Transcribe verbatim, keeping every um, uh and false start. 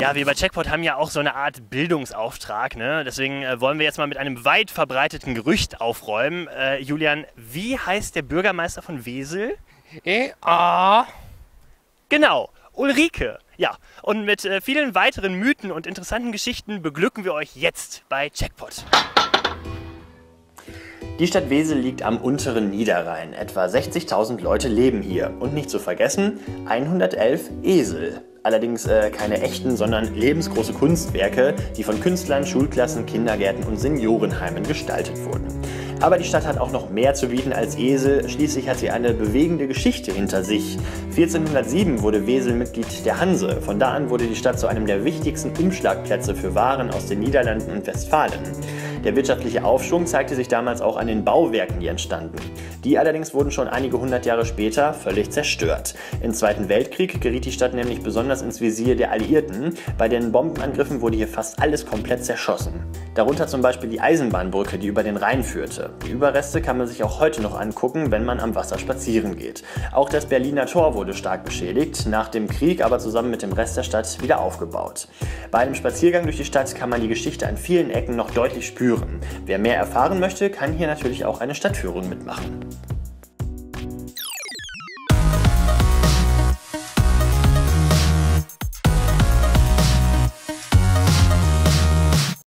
Ja, wir bei Checkpoint haben ja auch so eine Art Bildungsauftrag, ne? Deswegen äh, wollen wir jetzt mal mit einem weit verbreiteten Gerücht aufräumen. Äh, Julian, wie heißt der Bürgermeister von Wesel? E A Genau, Ulrike. Ja, und mit äh, vielen weiteren Mythen und interessanten Geschichten beglücken wir euch jetzt bei Checkpoint. Die Stadt Wesel liegt am unteren Niederrhein. Etwa sechzigtausend Leute leben hier. Und nicht zu vergessen, hundertelf Esel. Allerdings äh, keine echten, sondern lebensgroße Kunstwerke, die von Künstlern, Schulklassen, Kindergärten und Seniorenheimen gestaltet wurden. Aber die Stadt hat auch noch mehr zu bieten als Esel, schließlich hat sie eine bewegende Geschichte hinter sich. vierzehnhundertsieben wurde Wesel Mitglied der Hanse. Von da an wurde die Stadt zu einem der wichtigsten Umschlagplätze für Waren aus den Niederlanden und Westfalen. Der wirtschaftliche Aufschwung zeigte sich damals auch an den Bauwerken, die entstanden. Die allerdings wurden schon einige hundert Jahre später völlig zerstört. Im Zweiten Weltkrieg geriet die Stadt nämlich besonders ins Visier der Alliierten. Bei den Bombenangriffen wurde hier fast alles komplett zerschossen. Darunter zum Beispiel die Eisenbahnbrücke, die über den Rhein führte. Die Überreste kann man sich auch heute noch angucken, wenn man am Wasser spazieren geht. Auch das Berliner Tor wurde stark beschädigt, nach dem Krieg aber zusammen mit dem Rest der Stadt wieder aufgebaut. Bei einem Spaziergang durch die Stadt kann man die Geschichte an vielen Ecken noch deutlich spüren. Wer mehr erfahren möchte, kann hier natürlich auch eine Stadtführung mitmachen.